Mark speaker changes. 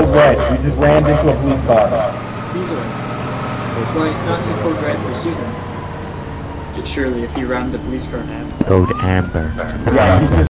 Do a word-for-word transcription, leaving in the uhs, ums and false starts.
Speaker 1: red. We just rammed into a police car.
Speaker 2: He's red. Why, that's a code red for Susan. Surely, if you rammed the police car.
Speaker 3: Code Amber.
Speaker 1: Yeah,